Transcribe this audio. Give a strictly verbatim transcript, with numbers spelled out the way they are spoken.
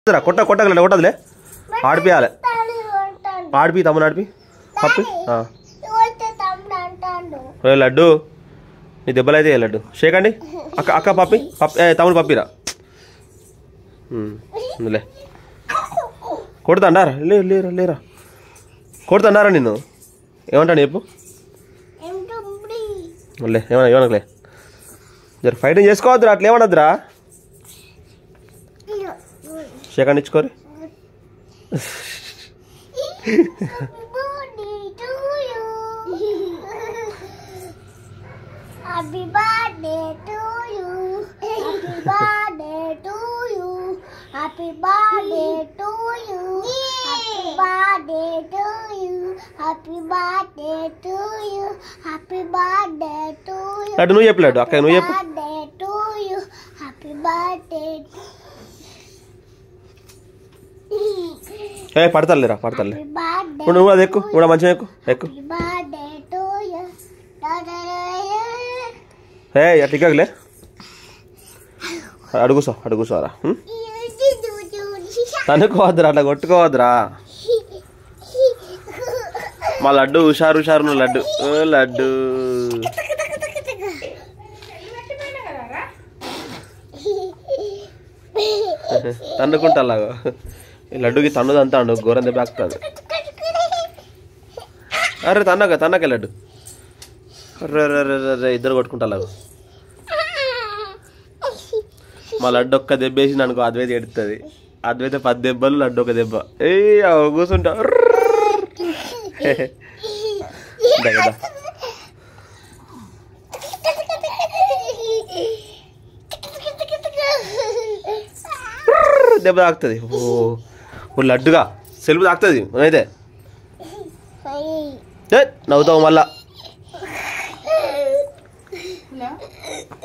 కొట్ట కొట్టగల కొట్టదులే ఆడిపియాలి ఆడిపి తమ్ముడు ఆడిపి పప్పి లడ్డు నీ దెబ్బలు అయితే లడ్డు షేక్ అండి అక్క అక్క పప్పి పప్పి తమ్ముడు పప్పిరా లే కొడుతాండారా లేరు లేరా లేరా కొడుతాండారా నిన్ను ఏమంటాను చెప్పు లే ఏమన్నా ఏమనలే జర ఫైటింగ్ చేసుకోవద్దురా అట్లా ఏమనద్దురా షేక్ అండి ఇచ్చుకోరి Happy birthday to you. Happy birthday to you. Happy birthday to you. Happy birthday to you. Happy birthday to you. Happy birthday to you. Laddu నువ్వు చెప్పు లడ్డు అక్క నువ్వు చెప్పు. Birthday to you. Happy birthday. ఏ పడతలేరా పడతలే ఇప్పుడు నువ్వు అది ఎక్కువ ఇప్పుడు మంచిగా ఎక్కువ ఎక్కువ ఏ అట్లా ఇక్కలే అడుగుసో అడుగుసోరా తనుకోవద్దురా అట్లా కొట్టుకోవద్దురా మా లడ్డు హుషారు హుషారు నువ్వు లడ్డు లడ్డు తన్నుకుంటా అలాగో ఈ లడ్డుకి తన్నుదంతా అండు ఘోరం దెబ్బ ఆకుతుంది అరే తన్నక తన్నక లడ్డు రే రే రే ఇద్దరు కొట్టుకుంటా అలాగో మా లడ్డు ఒక్క దెబ్బ వేసింది అనుకో అద్వైత ఎడుతుంది అద్వైత పది దెబ్బలు లడ్డు ఒక దెబ్బ ఏ కూర్చుంటా దెబ్బ తాకుతుంది ఓ లడ్డుగా సెల్ఫ్ తాకుతుంది అయితే నవ్వుతావు మళ్ళా